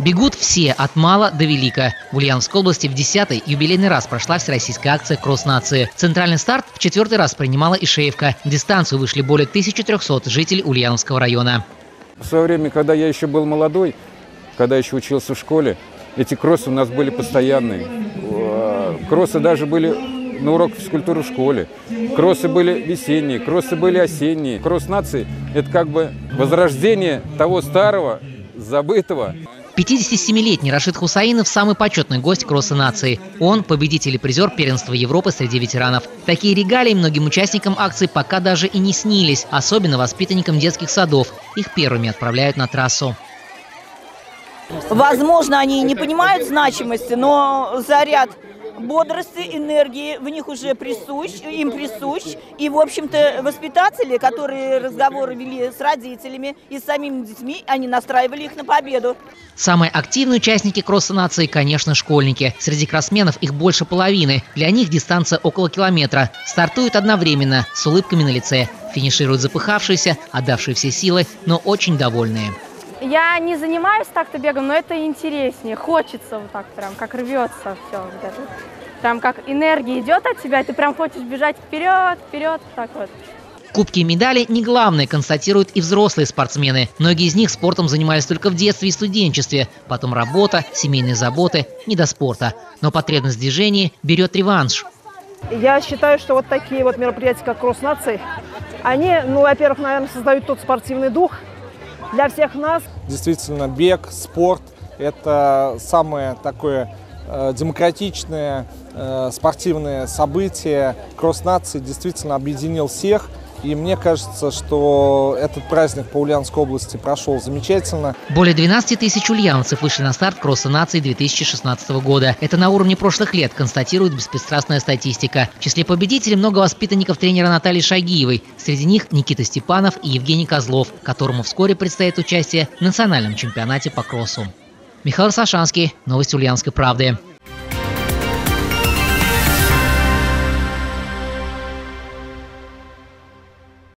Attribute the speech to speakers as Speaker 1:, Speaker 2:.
Speaker 1: Бегут все, от мала до велика. В Ульяновской области в 10-й юбилейный раз прошла всероссийская акция «Кросс нации». Центральный старт в 4-й раз принимала Ишеевка. В дистанцию вышли более 1300 жителей Ульяновского района.
Speaker 2: В свое время, когда я еще был молодой, когда еще учился в школе, эти кроссы у нас были постоянные. Кроссы даже были на уроках физкультуры в школе. Кроссы были весенние, кроссы были осенние. Кросс нации – это как бы возрождение того старого, забытого.
Speaker 1: 57-летний Рашид Хусаинов – самый почетный гость кросса нации. Он – победитель и призер первенства Европы среди ветеранов. Такие регалии многим участникам акции пока даже и не снились, особенно воспитанникам детских садов. Их первыми отправляют на трассу.
Speaker 3: Возможно, они и не понимают значимости, но заряд бодрости, энергии в них уже им присущ. И, в общем-то, воспитатели, которые разговоры вели с родителями и с самими детьми, они настраивали их на победу.
Speaker 1: Самые активные участники кросса нации, конечно, школьники. Среди кроссменов их больше половины. Для них дистанция около километра. Стартуют одновременно, с улыбками на лице. Финишируют запыхавшиеся, отдавшие все силы, но очень довольные.
Speaker 4: Я не занимаюсь так-то бегом, но это интереснее. Хочется вот так прям, как рвется все. Вот это. Прям как энергия идет от тебя, и ты прям хочешь бежать вперед, вперед, так вот.
Speaker 1: Кубки и медали не главное, констатируют и взрослые спортсмены. Многие из них спортом занимались только в детстве и студенчестве. Потом работа, семейные заботы, не до спорта. Но потребность в движении берет реванш.
Speaker 5: Я считаю, что вот такие вот мероприятия, как «Кросс нации», они, во-первых, наверное, создают тот спортивный дух для всех нас.
Speaker 6: Действительно, бег, спорт – это самое такое демократичное спортивное событие. «Кросс нации» действительно объединил всех. И мне кажется, что этот праздник по Ульяновской области прошел замечательно.
Speaker 1: Более 12 тысяч ульяновцев вышли на старт кросса нации 2016 года. Это на уровне прошлых лет, констатирует беспристрастная статистика. В числе победителей много воспитанников тренера Натальи Шагиевой. Среди них Никита Степанов и Евгений Козлов, которому вскоре предстоит участие в национальном чемпионате по кроссу. Михаил Сашанский. Новости Ульяновской правды.